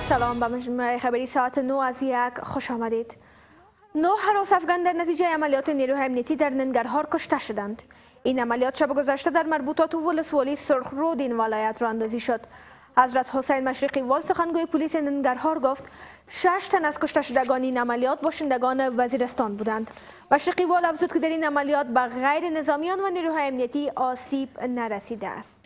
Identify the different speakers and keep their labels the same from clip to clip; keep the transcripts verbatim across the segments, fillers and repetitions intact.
Speaker 1: سلام، به مجموعه خبری ساعت نو از یک خوش آمدید. نه هراس افغان در نتیجه عملیات نیروهای امنیتی در ننگرهار کشته شدند. این عملیات شب گذشته در مربوطات ولسوالی سرخ رود این ولایت راندازی شد. حضرت حسین مشرقی وال سخنگوی پلیس ننگرهار گفت شش تن از کشته شدگان این عملیات باشندگان وزیرستان بودند. مشرقی وال افزود که در این عملیات به غیر نظامیان و نیروهای امنیتی آسیب نرسیده است.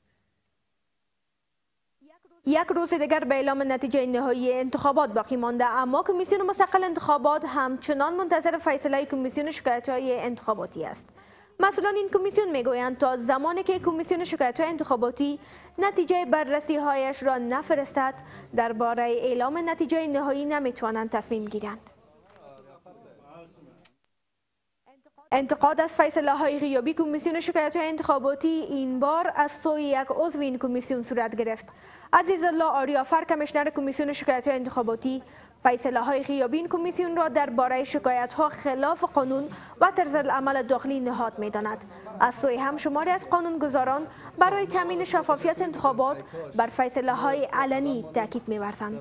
Speaker 1: یک روز دیگر به اعلام نتیجه نهایی انتخابات باقی مانده، اما کمیسیون مستقل انتخابات همچنان منتظر فیصله کمیسیون شکایت‌های انتخاباتی است. مسئولان این کمیسیون میگویند تا زمانی که کمیسیون شکایت‌های انتخاباتی نتیجه بررسی‌هایش را نفرستد، درباره اعلام نتیجه نهایی نمیتوانند تصمیم گیرند. انتقاد از فیصله های غیابی کمیسیون شکایت‌های انتخاباتی این بار از سوی یک عضو این کمیسیون صورت گرفت. عزیزالله آریافر کمیشنر کمیسیون شکایت‌های انتخاباتی فیصله های غیابی این کمیسیون را درباره شکایت‌ها خلاف قانون و طرز العمل داخلی نهاد می‌داند. از سوی هم شماری از قانونگذاران برای تامین شفافیت انتخابات بر فیصله های علنی تاکید می‌ورزند.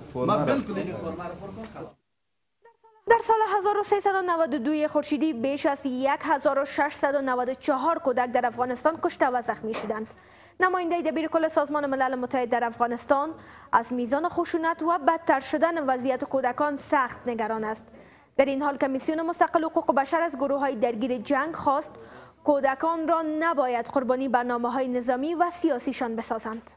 Speaker 1: در سال هزار و سیصد و نود و دو خورشیدی بیش از هزار و ششصد و نود و چهار کودک در افغانستان کشته و زخمی شدند. نماینده دبیر کل سازمان ملل متحد در افغانستان از میزان خشونت و بدتر شدن وضعیت کودکان سخت نگران است. در این حال کمیسیون مستقل حقوق بشر از گروه‌های درگیر جنگ خواست کودکان را نباید قربانی برنامه‌های نظامی و سیاسیشان بسازند.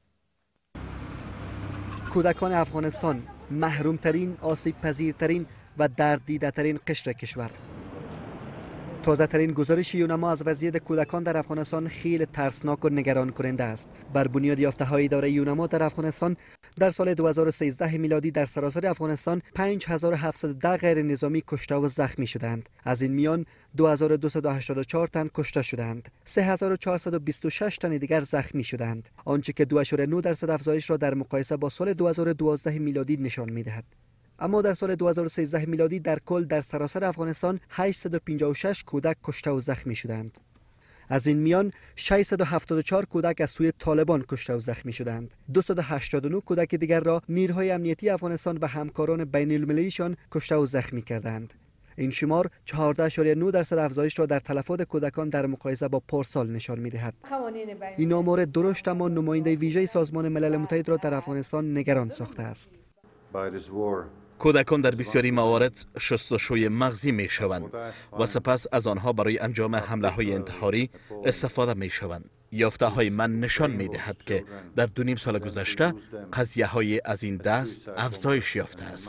Speaker 2: کودکان افغانستان محرومترین، آسیب پذیرترین و درددیده ترین قشر کشور. تازه ترین گزارش یونما از وضعیت کودکان در افغانستان خیلی ترسناک و نگران کننده است. بر بنیاد یافته های اداره یونما در افغانستان در سال دو هزار و سیزده میلادی در سراسر افغانستان پنج هزار و هفتصد و ده غیر نظامی کشته و زخمی شدند. از این میان دو هزار و دویست و هشتاد و چهار تن کشته شدند. سه هزار و چهارصد و بیست و شش تن دیگر زخمی شدند. آنچه که دو ممیز نه درصد افزایش را در مقایسه با سال دو هزار و دوازده میلادی نشان می‌دهد. اما در سال دو هزار و سیزده میلادی در کل در سراسر افغانستان هشتصد و پنجاه و شش کودک کشته و زخمی شدند. از این میان ششصد و هفتاد و چهار کودک از سوی طالبان کشته و زخمی شدند. دویست و هشتاد و نه کودک دیگر را نیروهای امنیتی افغانستان و همکاران بین المللیشان کشته و زخمی کردند. این شمار چهارده اشاریه نه درصد افزایش را در تلفات کودکان در مقایسه با پارسال نشان می‌دهد. این آمار درشت اما نماینده ویژه سازمان ملل متحد را در افغانستان نگران ساخته است.
Speaker 3: کودکان در بسیاری موارد شستشوی مغزی می شوند و سپس از آنها برای انجام حمله های انتحاری استفاده می شوند. یافته های من نشان می دهد که در دو نیم سال گذشته قضیه های از این دست افزایش یافته است.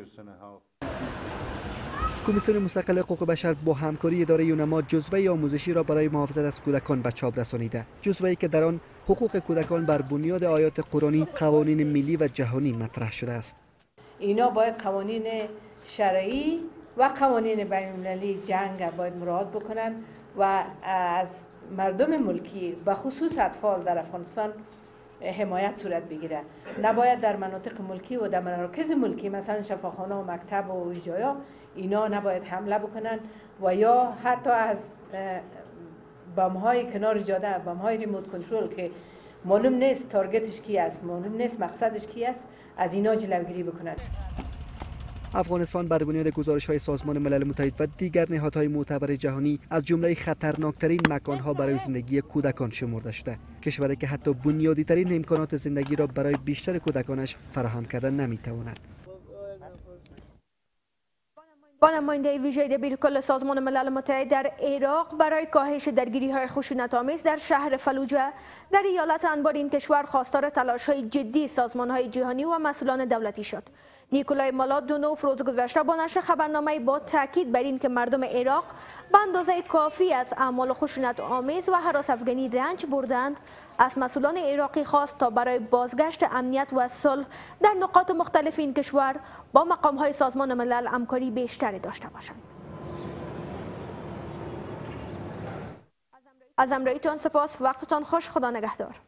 Speaker 2: کمیسیون مستقل حقوق بشر با همکاری اداره یونما جزوه آموزشی را برای محافظت از کودکان به چاپ رسانیده. جزوه‌ای که در آن حقوق کودکان بر بنیاد آیات قرآنی، قوانین ملی و جهانی مطرح شده است.
Speaker 4: اینا باید قوانین شرعی و قوانین بین المللی جنگ باید مراعات بکنن و از مردم ملکی و خصوص اطفال در افغانستان حمایت صورت بگیره. نباید در مناطق ملکی و در مراکز ملکی مثلا شفاخانه و مکتب و جایا اینا نباید حمله بکنن و یا حتی از بم‌های کنار جاده، بم‌های ریموت کنترل که معلوم نیست تارگتش کی است، معلوم نیست مقصدش کی است، از اینا جلوگیری بکنند.
Speaker 2: افغانستان بر بنیاد گزارش‌های سازمان ملل متحد و دیگر نهادهای معتبر جهانی از جمله خطرناکترین مکان‌ها برای زندگی کودکان شمرده شده. کشوری که حتی بنیادی‌ترین امکانات زندگی را برای بیشتر کودکانش فراهم کرده نمی‌تواند.
Speaker 1: با نماینده ویژه دبیر کل سازمان ملل متحد در عراق برای کاهش درگیری‌های خشونت‌آمیز در شهر فلوجه در ایالت انبار این کشور خواستار تلاش‌های جدی سازمان‌های جهانی و مسئولان دولتی شد. نیکولای مالادونوف روز گذشته با نشر خبرنامه‌ای با تاکید بر این که مردم عراق به اندازه کافی از اعمال خشونت آمیز و هراس افغانی رنج بردند، از مسئولان عراقی خواست تا برای بازگشت امنیت و صلح در نقاط مختلف این کشور با مقام‌های سازمان ملل همکاری بیشتری داشته باشند. از همراهیتان سپاس، وقتتان خوش، خدا نگهدار.